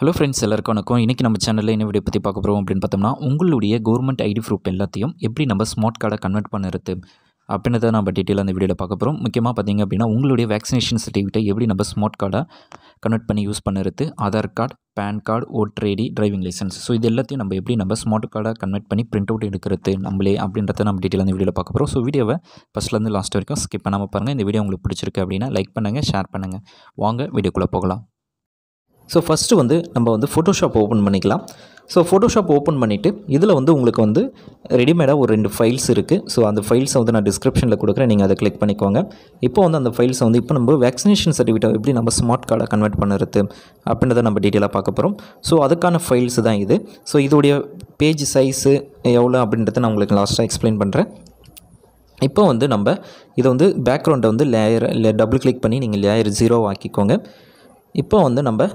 Hello friends, எல்லாருக்கும் வணக்கம். இன்றைக்கி நம்ம சேனலில் என்ன வீடியோ பற்றி பார்க்க போகிறோம் அப்படின்னு பார்த்தோம்னா, உங்களுடைய கவர்மெண்ட் ஐடி ப்ரூஃப் எல்லாத்தையும் எப்படி நம்ம ஸ்மார்ட் கார்டை கன்வெர்ட் பண்ணுறது அப்படின்றத நம்ம டீட்டெயிலாக அந்த வீடியோவில் பார்க்க போகிறோம். முக்கியமாக பார்த்திங்க அப்படின்னா, உங்களுடைய வேக்சினேஷன் சர்டிஃபிகேட்டை எப்படி நம்ம ஸ்மார்ட் கார்டை கன்வெர்ட் பண்ணி யூஸ் பண்ணுறது, Aadhaar card, PAN card, voter ID, driving licence. So இது எல்லாத்தையும் நம்ம எப்படி நம்ம ஸ்மார்ட் கார்டை கன்வெர்ட் பண்ணி பிரிண்ட் அவுட் எடுக்கிறது நம்மளே அப்படின்றத நம்ம டீட்டெயிலாக அந்த வீடியோவில் பார்க்க போகிறோம். ஸோ வீடியோவை ஃபஸ்ட்லேருந்து லாஸ்ட் வரைக்கும் ஸ்கிப் பண்ணாமல் பாருங்கள். இந்த வீடியோ உங்களுக்கு பிடிச்சிருக்கு அப்படின்னா லைக் பண்ணுங்கள், ஷேர் பண்ணுங்கள். வாங்க வீடியோக்குள்ளே போகலாம். ஸோ ஃபஸ்ட்டு நம்ம ஃபோட்டோஷாப் ஓப்பன் பண்ணிக்கலாம். ஸோ ஃபோட்டோஷாப் ஓப்பன் பண்ணிவிட்டு இதில் உங்களுக்கு ரெடிமேடாக ஒரு 2 ஃபைல்ஸ் இருக்குது. ஸோ அந்த ஃபைல்ஸை நான் டிஸ்கிரிப்ஷனில் கொடுக்குறேன், நீங்கள் அதை கிளிக் பண்ணிக்கோங்க. இப்போ அந்த ஃபைல்ஸை இப்போ நம்ம வேக்சினேஷன் சர்டிஃபிகேட் எப்படி நம்ம ஸ்மார்ட் கார்டை கன்வெர்ட் பண்ணுறது அப்படின்றத நம்ம டீட்டெயிலாக பார்க்க போகிறோம். ஸோ அதுக்கான ஃபைல்ஸ் தான் இது. ஸோ இதோடைய பேஜ் சைஸு எவ்வளோ அப்படின்றத நான் உங்களுக்கு லாஸ்ட்டாக எக்ஸ்பிளைன் பண்ணுறேன். இப்போ நம்ம இதை பேக்ரவுண்டை லேயர் டபுள் கிளிக் பண்ணி நீங்கள் லேயர் 0 ஆக்கிக்கோங்க. இப்போ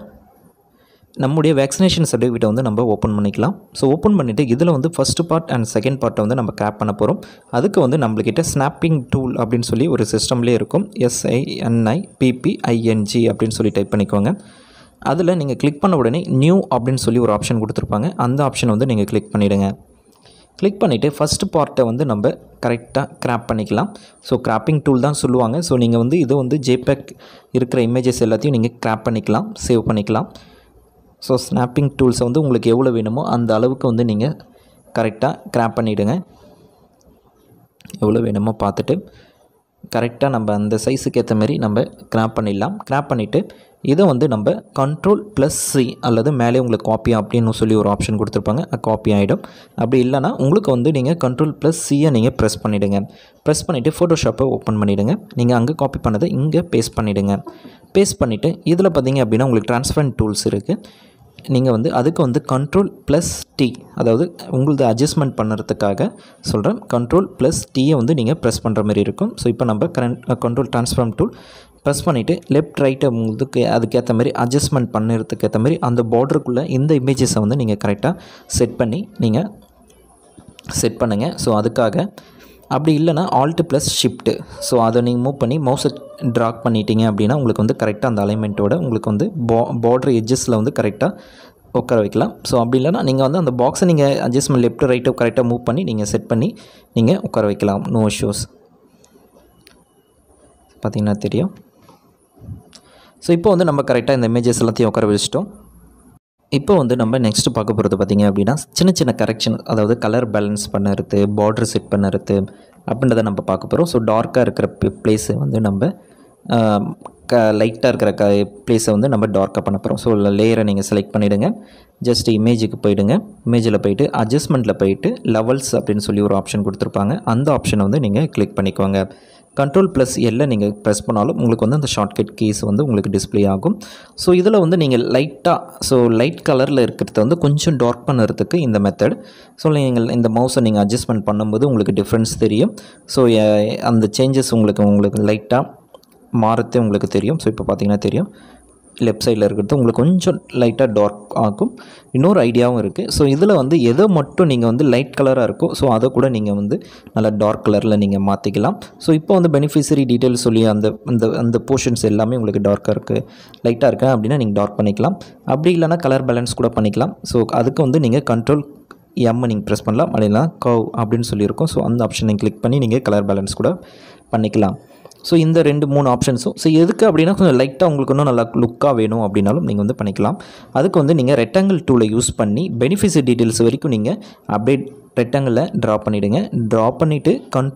நம்முடைய வேக்சினேஷன் சர்டிஃபிகேட்டை நம்ம ஓப்பன் பண்ணிக்கலாம். ஸோ ஓப்பன் பண்ணிவிட்டு இதில் ஃபஸ்ட் பார்ட் அண்ட் செகண்ட் பார்ட்டை நம்ம கிராப் பண்ண போகிறோம். அதுக்கு நம்மளுக்கிட்ட ஸ்னாப்பிங் டூல் அப்படின்னு சொல்லி ஒரு சிஸ்டம்லேயே இருக்கும். SINIPPING அப்படின்னு சொல்லி டைப் பண்ணிக்கோங்க. அதில் நீங்கள் கிளிக் பண்ண உடனே நியூ அப்படின்னு சொல்லி ஒரு ஆப்ஷன் கொடுத்துருப்பாங்க. அந்த ஆப்ஷன் நீங்கள் கிளிக் பண்ணிவிடுங்க. கிளிக் பண்ணிவிட்டு ஃபஸ்ட்டு பார்ட்டை நம்ம கரெக்டாக கிராப் பண்ணிக்கலாம். ஸோ கிராப்பிங் டூல் தான் சொல்லுவாங்க. ஸோ நீங்கள் இது ஜேபேக் இருக்கிற இமேஜஸ் எல்லாத்தையும் நீங்கள் கிராப் பண்ணிக்கலாம், சேவ் பண்ணிக்கலாம். ஸோ ஸ்னாப்பிங் டூல்ஸை உங்களுக்கு எவ்வளோ வேணுமோ அந்த அளவுக்கு நீங்கள் கரெக்டாக கிராப் பண்ணிவிடுங்க. எவ்வளோ வேணுமோ பார்த்துட்டு கரெக்டாக நம்ம அந்த சைஸுக்கு ஏற்ற மாதிரி நம்ம கிராப் பண்ணிடலாம். கிராப் பண்ணிவிட்டு இதை நம்ம Ctrl+C அல்லது மேலே உங்களுக்கு காப்பி அப்படின்னு சொல்லி ஒரு ஆப்ஷன் கொடுத்துருப்பாங்க, காப்பி ஆகிடும். அப்படி இல்லைனா உங்களுக்கு நீங்கள் Ctrl+Cயை நீங்கள் ப்ரெஸ் பண்ணிவிடுங்க. ப்ரெஸ் பண்ணிவிட்டு ஃபோட்டோஷாப்பை ஓப்பன் பண்ணிவிடுங்க. நீங்கள் அங்கே காப்பி பண்ணதை இங்கே பேஸ்ட் பண்ணிவிடுங்க. பேஸ்ட் பண்ணிவிட்டு இதில் பார்த்திங்க அப்படின்னா உங்களுக்கு ட்ரான்ஸ்ஃபர் டூல்ஸ் இருக்குது. நீங்கள் அதுக்கு Ctrl+T, அதாவது உங்களது அட்ஜஸ்ட்மெண்ட் பண்ணுறதுக்காக சொல்கிறேன். Ctrl+Tயை நீங்கள் ப்ரெஸ் பண்ணுற மாதிரி இருக்கும். ஸோ இப்போ நம்ம கண்ட்ரோல் ட்ரான்ஸ்ஃபார்ம் டூல் ப்ரெஸ் பண்ணிவிட்டு லெஃப்ட் ரைட்டை அதுக்கேற்ற மாதிரி அட்ஜஸ்ட்மெண்ட் பண்ணுறதுக்கு ஏற்ற மாதிரி அந்த பார்டருக்குள்ளே இந்த இமேஜஸை நீங்கள் கரெக்டாக செட் பண்ணி நீங்கள் செட் பண்ணுங்கள். ஸோ அதுக்காக அப்படி இல்லைனா Alt+Shift, ஸோ அதை நீங்கள் மூவ் பண்ணி மவுஸை ட்ராக் பண்ணிட்டீங்க அப்படின்னா உங்களுக்கு கரெக்டாக அந்த அலைன்மெண்ட்டோட உங்களுக்கு பார்டர் எட்ஜஸில் கரெக்டாக உட்கார வைக்கலாம். ஸோ அப்படி இல்லைனா நீங்கள் அந்த பாக்ஸை நீங்கள் அட்ஜஸ்ட்மெண்ட் லெஃப்ட் ரைட்டை கரெக்டாக மூவ் பண்ணி நீங்கள் செட் பண்ணி நீங்கள் உட்கார வைக்கலாம். No issues. பார்த்திங்கன்னா தெரியும். ஸோ இப்போ நம்ம கரெக்டாக இந்த இமேஜஸ் எல்லாத்தையும் உட்கார வச்சிட்டோம். இப்போ நம்ம நெக்ஸ்ட்டு பார்க்க போகிறது பார்த்திங்க அப்படின்னா சின்ன சின்ன கரெக்ஷன், அதாவது கலர் பேலன்ஸ் பண்ணுறது, பார்டர் செட் பண்ணுறது அப்படின்றத நம்ம பார்க்க போகிறோம். ஸோ டார்க்காக இருக்கிற ப்ளேஸை நம்ம லைட்டாக இருக்கிற ப்ளேஸை நம்ம டார்க்காக பண்ண போகிறோம். ஸோ லேயரை நீங்கள் செலக்ட் பண்ணிவிடுங்க. ஜஸ்ட் இமேஜுக்கு போயிடுங்க. இமேஜில் போயிட்டு அட்ஜஸ்ட்மெண்ட்டில் போயிட்டு லெவல்ஸ் அப்படின்னு சொல்லி ஒரு ஆப்ஷன் கொடுத்துருப்பாங்க. அந்த ஆப்ஷனை நீங்கள் கிளிக் பண்ணிக்கோங்க. Ctrl+L நீங்கள் ப்ரெஸ் பண்ணாலும் உங்களுக்கு அந்த ஷார்ட்கட் கீஸ் உங்களுக்கு டிஸ்பிளே ஆகும். ஸோ இதில் நீங்கள் லைட் கலரில் இருக்கிறத கொஞ்சம் டார்க் பண்ணுறதுக்கு இந்த மெத்தட். ஸோ நீங்கள் இந்த மவுஸை நீங்கள் அட்ஜஸ்ட்மெண்ட் பண்ணும்போது உங்களுக்கு டிஃப்ரென்ஸ் தெரியும். ஸோ அந்த சேஞ்சஸ் உங்களுக்கு லைட்டாக மாறத்தே உங்களுக்கு தெரியும். ஸோ இப்போ பார்த்தீங்கன்னா தெரியும், லெஃப்ட் சைடில் இருக்கிறது உங்களுக்கு கொஞ்சம் லைட்டாக டார்க் ஆகும். இன்னொரு ஐடியாவும் இருக்குது. ஸோ இதில் எதை மட்டும் நீங்கள் லைட் கலராக இருக்கோ ஸோ அதை கூட நீங்கள் நல்லா டார்க் கலரில் நீங்கள் மாற்றிக்கலாம். ஸோ இப்போ பெனிஃபிஷரி டீட்டெயில்ஸ் சொல்லி அந்த போர்ஷன்ஸ் எல்லாமே உங்களுக்கு டார்க்காக இருக்குது, லைட்டாக இருக்குது அப்படின்னா நீங்கள் டார்க் பண்ணிக்கலாம். அப்படி இல்லைனா கலர் பேலன்ஸ் கூட பண்ணிக்கலாம். ஸோ அதுக்கு நீங்கள் Ctrl+M நீங்கள் ப்ரெஸ் பண்ணலாம். அப்படின்னா கர்வ் அப்படின்னு சொல்லியிருக்கோம். ஸோ அந்த ஆப்ஷனை கிளிக் பண்ணி நீங்கள் கலர் பேலன்ஸ் கூட பண்ணிக்கலாம். ஸோ இந்த 2-3 ஆப்ஷன்ஸும் ஸோ எதுக்கு அப்படின்னா கொஞ்சம் லைட்டாக உங்களுக்கு இன்னும் நல்லா லுக்காக வேணும் அப்படின்னாலும் நீங்கள் பண்ணிக்கலாம். அதுக்கு நீங்கள் ரெக்டாங்கிள் டூலை யூஸ் பண்ணி பெனிஃபிஷரி டீட்டெயில்ஸ் வரைக்கும் நீங்கள் அப்படியே ரெக்டாங்கிளில் ட்ரா பண்ணிவிடுங்க. ட்ரா பண்ணிவிட்டு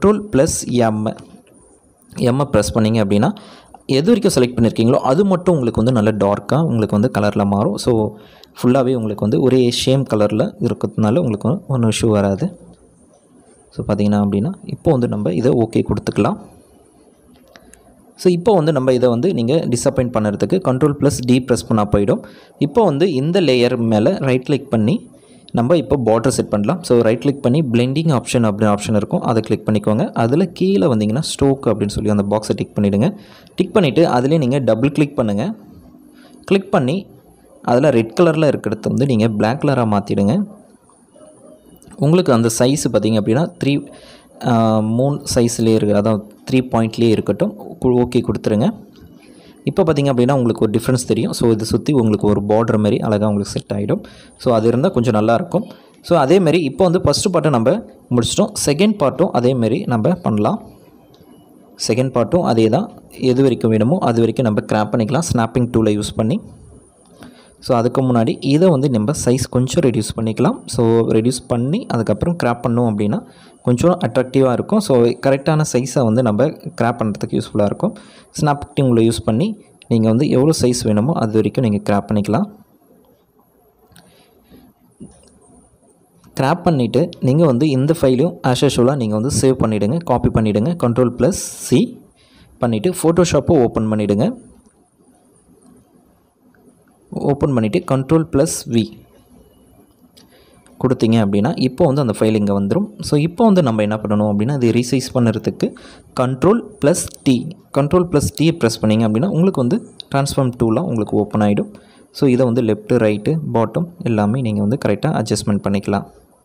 Ctrl+M ப்ரெஸ் பண்ணிங்க அப்படின்னா எது வரைக்கும் செலக்ட் பண்ணியிருக்கீங்களோ அது மட்டும் உங்களுக்கு நல்லா டார்க்காக உங்களுக்கு கலரில் மாறும். ஸோ ஃபுல்லாகவே உங்களுக்கு ஒரே சேம் கலரில் இருக்கிறதுனால உங்களுக்கு ஒன்றும் இஷ்யூ வராது. ஸோ பார்த்திங்கன்னா அப்படின்னா இப்போ நம்ம இதை ஓகே கொடுத்துக்கலாம். ஸோ இப்போ நம்ம இதை நீங்கள் டிஸப்பாயிண்ட் பண்ணுறதுக்கு Ctrl+D ப்ரெஸ் பண்ணால் போயிடும். இப்போ இந்த லேயர் மேலே ரைட் கிளிக் பண்ணி நம்ம இப்போ பார்டர் செட் பண்ணலாம். ஸோ ரைட் கிளிக் பண்ணி பிளெண்டிங் ஆப்ஷன் அப்படின்னு ஆப்ஷன் இருக்கும், அதை கிளிக் பண்ணிக்கோங்க. அதில் கீழே வந்தீங்கன்னா ஸ்ட்ரோக் அப்படின்னு சொல்லி அந்த பாக்ஸை டிக் பண்ணிவிடுங்க. டிக் பண்ணிவிட்டு அதிலே நீங்கள் டபுள் கிளிக் பண்ணுங்கள். கிளிக் பண்ணி அதில் ரெட் கலரில் இருக்கிறத நீங்கள் பிளாக் கலராக மாற்றிடுங்க. உங்களுக்கு அந்த சைஸு பார்த்திங்க அப்படின்னா 3 சைஸ்லேயே இருக்குது, அதான் 3 பாயிண்ட்லேயே இருக்கட்டும். ஓகே கொடுத்துருங்க. இப்போ பார்த்திங்க அப்படின்னா உங்களுக்கு ஒரு டிஃப்ரென்ஸ் தெரியும். ஸோ இது சுற்றி உங்களுக்கு ஒரு பார்டர் மாதிரி அழகாக உங்களுக்கு செட் ஆகிடும். ஸோ அது இருந்தால் கொஞ்சம் நல்லாயிருக்கும். ஸோ அதேமாரி இப்போ வந்து ஃபஸ்ட்டு பார்ட்டை நம்ம முடிச்சிட்டோம். செகண்ட் பார்ட்டும் அதேமாரி நம்ம பண்ணலாம். செகண்ட் பார்ட்டும் அதே தான். எது வரைக்கும் வேணுமோ அது வரைக்கும் நம்ம கிராப் பண்ணிக்கலாம் ஸ்னாப்பிங் டூலை யூஸ் பண்ணி. ஸோ அதுக்கு முன்னாடி இதை வந்து நம்ம சைஸ் கொஞ்சம் ரெடியூஸ் பண்ணிக்கலாம். ஸோ ரெடியூஸ் பண்ணி அதுக்கப்புறம் கிராப் பண்ணோம் அப்படின்னா கொஞ்சம் அட்ராக்டிவாக இருக்கும். ஸோ கரெக்டான சைஸை வந்து நம்ம கிராப் பண்ணுறதுக்கு யூஸ்ஃபுல்லாக இருக்கும். ஸ்னாப்பிங் டூலை யூஸ் பண்ணி நீங்கள் வந்து எவ்வளோ சைஸ் வேணுமோ அது வரைக்கும் நீங்கள் கிராப் பண்ணிக்கலாம். கிராப் பண்ணிவிட்டு நீங்கள் வந்து இந்த ஃபைலையும் ஆஸ் யூஷுவலாக நீங்கள் வந்து சேவ் பண்ணிவிடுங்க. காப்பி பண்ணிவிடுங்க. Ctrl+C பண்ணிவிட்டு ஃபோட்டோஷாப்பை ஓப்பன் பண்ணிவிடுங்க. ஓப்பன் பண்ணிவிட்டு Ctrl+V கொடுத்தீங்க அப்படின்னா இப்போ வந்து அந்த ஃபைல் இங்கே வந்துடும். ஸோ இப்போ வந்து நம்ம என்ன பண்ணணும் அப்படின்னா இது ரீசைஸ் பண்ணுறதுக்கு Ctrl+T ப்ரெஸ் பண்ணிங்க அப்படின்னா உங்களுக்கு வந்து ட்ரான்ஸ்ஃபார்ம் டூலாக உங்களுக்கு ஓப்பன் ஆகிடும். ஸோ இதை வந்து லெஃப்ட்டு ரைட்டு பாட்டம் எல்லாமே நீங்கள் வந்து கரெக்டாக அட்ஜஸ்ட்மெண்ட் பண்ணிக்கலாம்.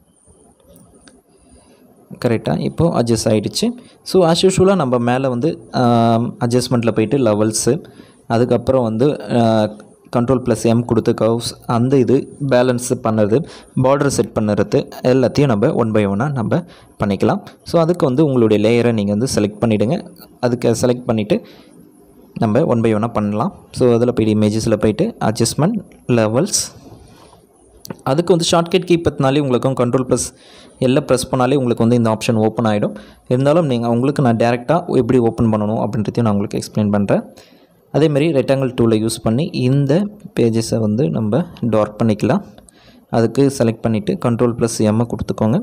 கரெக்டாக இப்போது அட்ஜஸ்ட் ஆகிடுச்சு. ஸோ ஆஸ் யூஷுவலாக நம்ம மேலே வந்து அட்ஜஸ்ட்மெண்ட்டில் போய்ட்டு லெவல்ஸு அதுக்கப்புறம் வந்து Ctrl+M கொடுத்து கர்வ்ஸ் அந்த இது பேலன்ஸ் பண்ணுறது பார்டர் செட் பண்ணுறது எல்லாத்தையும் நம்ம ஒன் பை ஒன்னாக நம்ம பண்ணிக்கலாம். ஸோ அதுக்கு வந்து உங்களுடைய லேயரை நீங்கள் வந்து செலக்ட் பண்ணிவிடுங்க. அதுக்கு செலக்ட் பண்ணிவிட்டு நம்ம ஒன் பை ஒன்னாக பண்ணலாம். ஸோ அதில் போய்ட்டு இமேஜஸில் போய்ட்டு அட்ஜஸ்ட்மெண்ட் லெவல்ஸ் அதுக்கு வந்து ஷார்ட்கட் கீ பற்றினாலே உங்களுக்கும் Ctrl+L ப்ரெஸ் பண்ணாலே உங்களுக்கு வந்து இந்த ஆப்ஷன் ஓப்பன் ஆகிடும். இருந்தாலும் உங்களுக்கு நான் டேரெக்டாக எப்படி ஓப்பன் பண்ணணும் அப்படின்றதையும் நான் உங்களுக்கு எக்ஸ்பிளைன் பண்ணுறேன். அதேமாதிரி ரெக்டாங்கிள் டூலை யூஸ் பண்ணி இந்த பேஜஸை வந்து நம்ம டார்க் பண்ணிக்கலாம். அதுக்கு செலக்ட் பண்ணிவிட்டு Ctrl+M கொடுத்துக்கோங்க.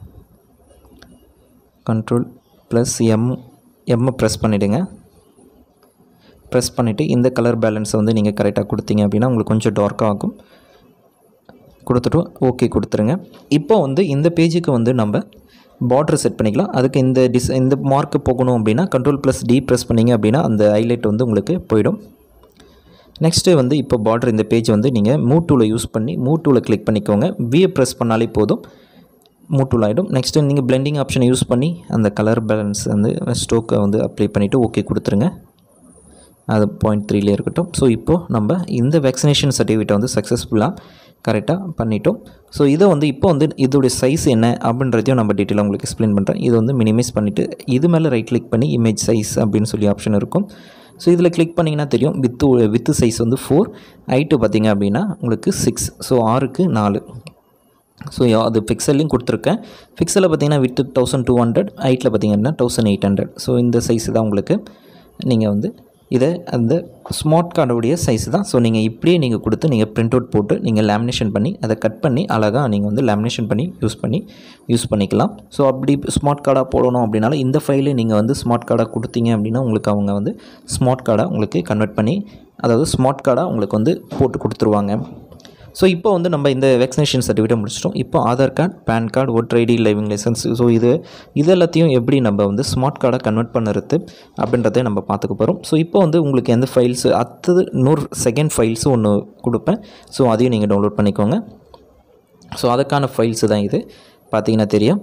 Ctrl+M ப்ரெஸ் பண்ணிவிடுங்க. ப்ரெஸ் பண்ணிவிட்டு இந்த கலர் பேலன்ஸை வந்து நீங்கள் கரெக்டாக கொடுத்தீங்க அப்படின்னா உங்களுக்கு கொஞ்சம் டார்க்காக ஆகும். கொடுத்துட்டு ஓகே கொடுத்துருங்க. இப்போ வந்து இந்த பேஜுக்கு வந்து நம்ம பார்டர் செட் பண்ணிக்கலாம். அதுக்கு இந்த மார்க்கு போகணும் அப்படின்னா Ctrl+D ப்ரெஸ் பண்ணிங்க அப்படின்னா அந்த ஹைலைட் வந்து உங்களுக்கு போயிடும். நெக்ஸ்ட்டு வந்து இப்போ பார்டர் இந்த பேஜ் வந்து நீங்கள் மூவ் டூலை யூஸ் பண்ணி மூவ் டூலை கிளிக் பண்ணிக்கோங்க. வியை ப்ரெஸ் பண்ணாலே போதும் மூவ் டூல் ஆகிடும். நெக்ஸ்ட்டு நீங்கள் பிளெண்டிங் ஆப்ஷனை யூஸ் பண்ணி அந்த கலர் பேலன்ஸ் வந்து ஸ்ட்ரோக்கை வந்து அப்ளை பண்ணிவிட்டு ஓகே கொடுத்துருங்க. அது 0.3 இருக்கட்டும். ஸோ இப்போது நம்ம இந்த வேக்சினேஷன் சர்டிஃபிகேட்டை வந்து சக்ஸஸ்ஃபுல்லாக கரெக்டாக பண்ணிட்டோம். ஸோ இதை வந்து இப்போ வந்து இதோடைய சைஸ் என்ன அப்படின்றதையும் நம்ம டீட்டெயிலாக உங்களுக்கு எக்ஸ்பிளைன் பண்ணுறேன். இது வந்து மினிமைஸ் பண்ணிவிட்டு இது மேலே ரைட் கிளிக் பண்ணி இமேஜ் சைஸ் அப்படின்னு சொல்லி ஆப்ஷன் இருக்கும். ஸோ இதில் கிளிக் பண்ணிங்கன்னா தெரியும் வித்து சைஸ் வந்து 4 ஹைட்டு பார்த்திங்க அப்படின்னா உங்களுக்கு 6. ஸோ 6க்கு 4. ஸோ அது பிக்சல்லையும் கொடுத்துருக்கேன். பிக்சலில் பார்த்திங்கன்னா வித்து 1200 ஹைட்டில் பார்த்திங்கன்னா 1800. ஸோ இந்த சைஸ் தான் உங்களுக்கு. நீங்கள் வந்து இதை அந்த ஸ்மார்ட் கார்டுடைய சைஸ் தான். ஸோ நீங்கள் இப்படியே நீங்கள் கொடுத்து நீங்கள் பிரிண்ட் அவுட் போட்டு நீங்கள் லேமினேஷன் பண்ணி அதை கட் பண்ணி அழகாக நீங்கள் வந்து லேமினேஷன் பண்ணி யூஸ் பண்ணிக்கலாம். ஸோ அப்படி ஸ்மார்ட் கார்டாக போடணும் அப்படின்னாலும் இந்த ஃபைலை நீங்கள் வந்து ஸ்மார்ட் கார்டாக கொடுத்தீங்க அப்படின்னா உங்களுக்கு அவங்க வந்து ஸ்மார்ட் கார்டாக உங்களுக்கு கன்வெர்ட் பண்ணி அதாவது ஸ்மார்ட் கார்டாக உங்களுக்கு வந்து போட்டு கொடுத்துருவாங்க. ஸோ இப்போ வந்து நம்ம இந்த வேக்சினேஷன் சர்டிஃபிகேட் முடிச்சிட்டோம். இப்போ Aadhaar card, PAN card, voter ID, driving licence so இது எல்லாத்தையும் எப்படி நம்ம வந்து ஸ்மார்ட் கார்டாக கன்வெர்ட் பண்ணுறது அப்படின்றத நம்ம பார்த்துக்க போகிறோம். ஸோ இப்போ வந்து உங்களுக்கு எந்த ஃபைல்ஸ் அடுத்தது இன்னொரு செகண்ட் ஃபைல்ஸும் ஒன்று கொடுப்பேன். ஸோ அதையும் நீங்கள் டவுன்லோட் பண்ணிக்கோங்க. ஸோ அதுக்கான ஃபைல்ஸ் தான் இது பார்த்தீங்கன்னா தெரியும்.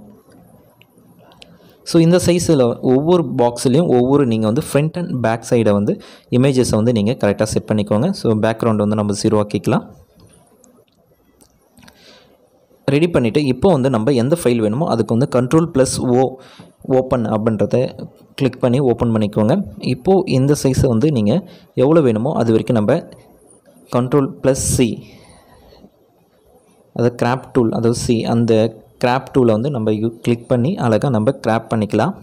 ஸோ இந்த சைஸில் ஒவ்வொரு பாக்ஸ்லேயும் ஒவ்வொரு நீங்கள் வந்து ஃப்ரண்ட் அண்ட் பேக் சைடை வந்து இமேஜஸை வந்து நீங்கள் கரெக்டாக செட் பண்ணிக்கோங்க. ஸோ பேக்ரவுண்ட் வந்து நம்ம 0 ஆக்கிக்கலாம். ரெடி பண்ணிவிட்டு இப்போ வந்து நம்ம எந்த ஃபைல் வேணுமோ அதுக்கு வந்து Ctrl+O ஓப்பன் அப்படின்றத கிளிக் பண்ணி ஓப்பன் பண்ணிக்கோங்க. இப்போது இந்த சைஸை வந்து நீங்கள் எவ்வளோ வேணுமோ அது வரைக்கும் நம்ம Ctrl+C அதாவது கிராப் டூல் அதாவது C அந்த கிராப் டூலை வந்து நம்ம கிளிக் பண்ணி அழகாக நம்ம கிராப் பண்ணிக்கலாம்.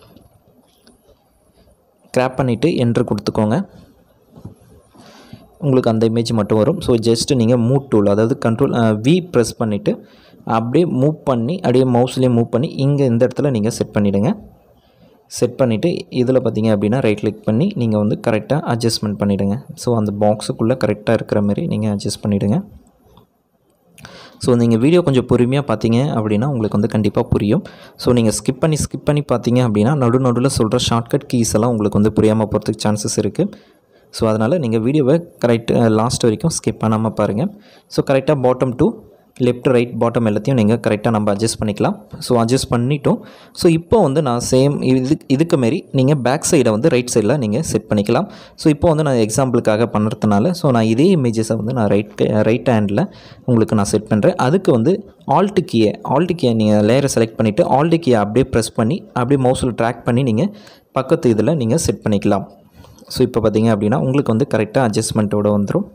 கிராப் பண்ணிவிட்டு என்ட்ரு கொடுத்துக்கோங்க. உங்களுக்கு அந்த இமேஜ் மட்டும் வரும். ஸோ ஜஸ்ட்டு நீங்கள் மூவ் டூல் அதாவது Ctrl+V ப்ரெஸ் பண்ணிவிட்டு அப்படியே மூவ் பண்ணி அப்படியே மவுஸ்லேயே மூவ் பண்ணி இங்கே இந்த இடத்துல நீங்கள் செட் பண்ணிவிடுங்க. செட் பண்ணிவிட்டு இதில் பார்த்தீங்க அப்படின்னா ரைட் கிளிக் பண்ணி நீங்கள் வந்து கரெக்டாக அட்ஜஸ்ட்மெண்ட் பண்ணிவிடுங்க. ஸோ அந்த பாக்ஸுக்குள்ளே கரெக்டாக இருக்கிற மாதிரி நீங்கள் அட்ஜஸ்ட் பண்ணிவிடுங்க. ஸோ நீங்கள் வீடியோ கொஞ்சம் பொறுமையாக பார்த்தீங்க அப்படின்னா உங்களுக்கு வந்து கண்டிப்பாக புரியும். ஸோ நீங்கள் ஸ்கிப் பண்ணி பார்த்தீங்க அப்படின்னா நடுவில் சொல்கிற ஷார்ட்கட் கீஸ் எல்லாம் உங்களுக்கு வந்து புரியாமல் போகிறதுக்கு சான்சஸ் இருக்குது. ஸோ அதனால் நீங்கள் வீடியோவை லாஸ்ட் வரைக்கும் ஸ்கிப் பண்ணாமல் பாருங்கள். ஸோ கரெக்டாக bottom to left right bottom எல்லாத்தையும் நீங்கள் கரெக்டாக நம்ம அட்ஜஸ்ட் பண்ணிக்கலாம். ஸோ அட்ஜஸ்ட் பண்ணிட்டோம். ஸோ இப்போ வந்து நான் சேம் இதுக்கு மாரி நீங்கள் பேக் சைடை வந்து ரைட் சைடில் நீங்கள் செட் பண்ணிக்கலாம். ஸோ இப்போ வந்து நான் எக்ஸாம்பிளுக்காக பண்ணுறதுனால ஸோ நான் இதே இமேஜஸை வந்து நான் ரைட் ஹேண்டில் உங்களுக்கு நான் செட் பண்ணுறேன். அதுக்கு வந்து ஆல்ட் கீயை நீங்கள் லேயரை செலக்ட் பண்ணிவிட்டு ஆல்ட் கீயை அப்படியே ப்ரெஸ் பண்ணி அப்படியே மவுஸில் ட்ராக் பண்ணி நீங்கள் பக்கத்து இதில் நீங்கள் செட் பண்ணிக்கலாம். ஸோ இப்போ பார்த்தீங்க அப்படின்னா உங்களுக்கு வந்து கரெக்டாக அட்ஜஸ்ட்மெண்ட்டோடு வந்துடும்.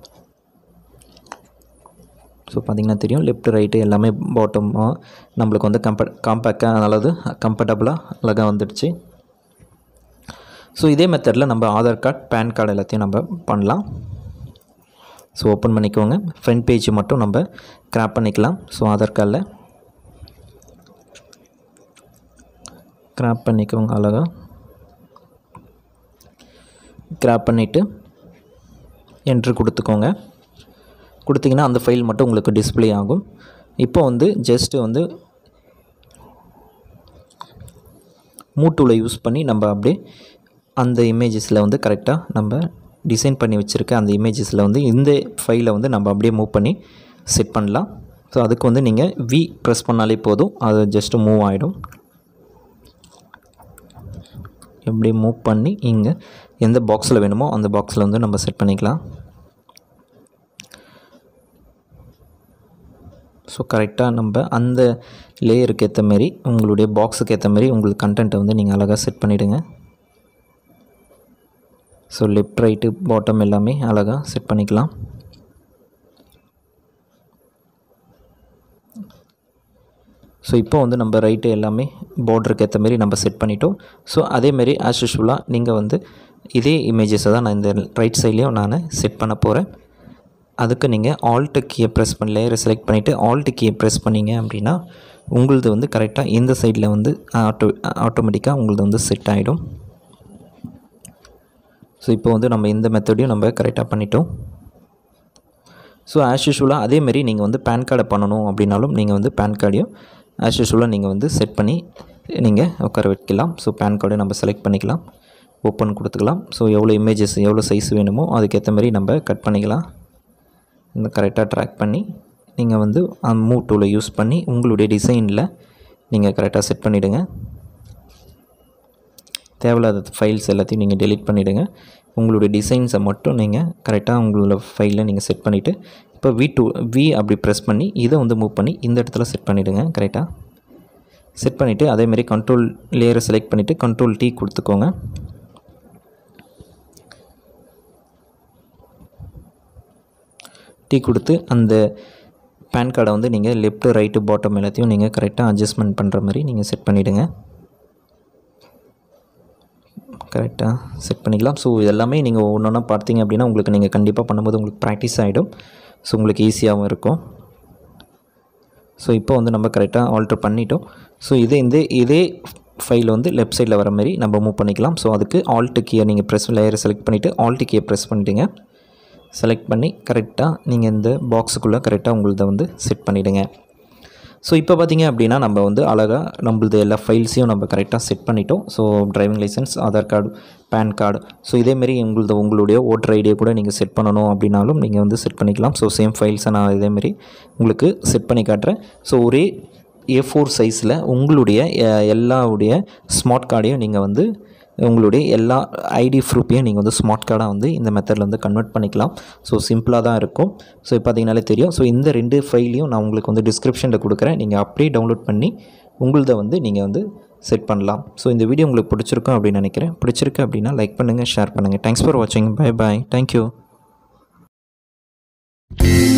ஸோ பார்த்திங்கன்னா தெரியும் லெஃப்ட் ரைட்டு எல்லாமே பாட்டமாக நம்மளுக்கு வந்து காம்பேக்டாக அல்லது கம்ஃபர்டபுளாக அழகாக வந்துடுச்சு. ஸோ இதே மெத்தடில் நம்ம ஆதார் கார்டு பேன் கார்டு எல்லாத்தையும் நம்ம பண்ணலாம். ஸோ ஓப்பன் பண்ணிக்கோங்க. ஃப்ரண்ட் பேஜ் மட்டும் நம்ம கிராப் பண்ணிக்கலாம். ஸோ ஆதார் கார்டில் கிராப் பண்ணிக்கோங்க. அழகாக கிராப் பண்ணிவிட்டு என்ட்ரு கொடுத்துக்கோங்க. கொடுத்திங்கன்னா அந்த ஃபைல் மட்டும் உங்களுக்கு டிஸ்பிளே ஆகும். இப்போ வந்து ஜஸ்ட்டு வந்து மூவ் டூலை யூஸ் பண்ணி நம்ம அப்படியே அந்த இமேஜஸில் வந்து கரெக்டாக நம்ம டிசைன் பண்ணி வச்சுருக்க அந்த இமேஜஸில் வந்து இந்த ஃபைலை வந்து நம்ம அப்படியே மூவ் பண்ணி செட் பண்ணலாம். ஸோ அதுக்கு வந்து நீங்கள் வி ப்ரெஸ் பண்ணாலே போதும், அது ஜஸ்ட்டு மூவ் ஆகிடும். எப்படி மூவ் பண்ணி இங்கே எந்த பாக்ஸில் வேணுமோ அந்த பாக்ஸில் வந்து நம்ம செட் பண்ணிக்கலாம். ஸோ கரெக்டாக நம்ம அந்த லேயருக்கு ஏற்ற மாரி உங்களுடைய பாக்ஸுக்கு ஏற்ற மாரி உங்களுக்கு கண்டென்ட்டை வந்து நீங்கள் அழகாக செட் பண்ணிவிடுங்க. ஸோ லெஃப்ட் ரைட்டு பாட்டம் எல்லாமே அழகாக செட் பண்ணிக்கலாம். ஸோ இப்போ வந்து நம்ம ரைட்டு எல்லாமே பார்டருக்கு ஏற்ற மாரி நம்ம செட் பண்ணிட்டோம். ஸோ அதேமாரி ஆஸ் யூஷுவலாக நீங்கள் வந்து இதே இமேஜஸை தான் நான் இந்த ரைட் சைட்லேயும் நான் செட் பண்ண போகிறேன். அதுக்கு நீங்கள் ஆல்ட் கீயை ப்ரெஸ் பண்ணி லேயரை செலக்ட் பண்ணிவிட்டு ஆல்ட் கீயை ப்ரெஸ் பண்ணிங்க அப்படின்னா உங்களது வந்து கரெக்டாக இந்த சைடில் வந்து ஆட்டோமேட்டிக்காக உங்களது வந்து செட் ஆகிடும். ஸோ இப்போ வந்து நம்ம இந்த மெத்தடையும் நம்ம கரெக்டாக பண்ணிட்டோம். ஸோ ஆஸ் யூஷுவலாக அதேமாரி நீங்கள் வந்து பேன் கார்டை பண்ணணும் அப்படின்னாலும் நீங்கள் வந்து பேன் கார்டையும் ஆஸ் யூஷுவலாக நீங்கள் வந்து செட் பண்ணி நீங்கள் உட்கார வைக்கலாம். ஸோ பேன் கார்டை நம்ம செலக்ட் பண்ணிக்கலாம், ஓப்பன் கொடுத்துக்கலாம். ஸோ எவ்வளோ இமேஜஸ் எவ்வளோ சைஸ் வேணுமோ அதுக்கேற்ற மாதிரி நம்ம கட் பண்ணிக்கலாம். இந்த கரெக்டாக ட்ராக் பண்ணி நீங்கள் வந்து மூவ் டூலை யூஸ் பண்ணி உங்களுடைய டிசைனில் நீங்கள் கரெக்டாக செட் பண்ணிவிடுங்க. தேவையில்லாத ஃபைல்ஸ் எல்லாத்தையும் நீங்கள் டெலீட் பண்ணிவிடுங்க. உங்களுடைய டிசைன்ஸை மட்டும் நீங்கள் கரெக்டாக உங்களோட ஃபைலில் நீங்கள் செட் பண்ணிவிட்டு இப்போ வி அப்படி ப்ரெஸ் பண்ணி இதை வந்து மூவ் பண்ணி இந்த இடத்துல செட் பண்ணிவிடுங்க. கரெக்டாக செட் பண்ணிவிட்டு அதேமாதிரி கண்ட்ரோல் லேயரை செலக்ட் பண்ணிவிட்டு கண்ட்ரோல் T கொடுத்துக்கோங்க. டீ கொடுத்து அந்த பேன் கார்டை வந்து நீங்கள் லெஃப்ட்டு ரைட்டு பாட்டம் எல்லாத்தையும் நீங்கள் கரெக்டாக அட்ஜஸ்ட்மெண்ட் பண்ணுற மாதிரி நீங்கள் செட் பண்ணிவிடுங்க. கரெக்டாக செட் பண்ணிக்கலாம். ஸோ இதெல்லாமே நீங்கள் ஒன்று ஒன்றா பார்த்தீங்க அப்படின்னா உங்களுக்கு நீங்கள் கண்டிப்பாக பண்ணும்போது உங்களுக்கு ப்ராக்டிஸ் ஆகிடும். ஸோ உங்களுக்கு ஈஸியாகவும் இருக்கும். ஸோ இப்போ வந்து நம்ம கரெக்டாக ஆல்ட்ரு பண்ணிட்டோம். ஸோ இதே ஃபைல் வந்து லெஃப்ட் சைடில் வர மாதிரி நம்ம மூவ் பண்ணிக்கலாம். ஸோ அதுக்கு ஆல்ட் கீயை நீங்கள் லேயரை செலக்ட் பண்ணிவிட்டு ஆல்ட் கீயை ப்ரெஸ் பண்ணிவிடுங்க. செலக்ட் பண்ணி கரெக்டாக நீங்கள் இந்த பாக்ஸுக்குள்ளே கரெக்டாக உங்களதை வந்து செட் பண்ணிவிடுங்க. ஸோ இப்போ பார்த்திங்க அப்படின்னா நம்ம வந்து அழகாக நம்மளது எல்லா ஃபைல்ஸையும் நம்ம கரெக்டாக செட் பண்ணிட்டோம். So driving licence, Aadhaar card, PAN card, so இதேமாரி உங்களுடைய ஓட்டர் ஐடியை கூட நீங்கள் செட் பண்ணணும் அப்படின்னாலும் நீங்கள் வந்து செட் பண்ணிக்கலாம். ஸோ சேம் ஃபைல்ஸை நான் இதேமாரி உங்களுக்கு செட் பண்ணி காட்டுறேன். ஸோ ஒரே A4 சைஸில் உங்களுடைய எல்லாவுடைய ஸ்மார்ட் கார்டையும் நீங்கள் வந்து உங்களுடைய எல்லா ஐடி ப்ரூஃபையும் நீங்கள் வந்து ஸ்மார்ட் கார்டாக வந்து இந்த மெத்தடில் வந்து கன்வெர்ட் பண்ணிக்கலாம். ஸோ சிம்பிளாக தான் இருக்கும். ஸோ பார்த்தீங்கனாலே தெரியும். ஸோ இந்த 2 ஃபைலையும் நான் உங்களுக்கு வந்து டிஸ்கிரிப்ஷனில் கொடுக்குறேன். நீங்கள் அப்படியே டவுன்லோட் பண்ணி உங்களதை வந்து நீங்கள் வந்து செட் பண்ணலாம். ஸோ இந்த வீடியோ உங்களுக்கு பிடிச்சிருக்கும் அப்படின்னு நினைக்கிறேன். பிடிச்சிருக்கு அப்படின்னா லைக் பண்ணுங்கள், ஷேர் பண்ணுங்கள். தேங்க்ஸ் ஃபார் வாட்சிங். Bye bye. தேங்க்யூ.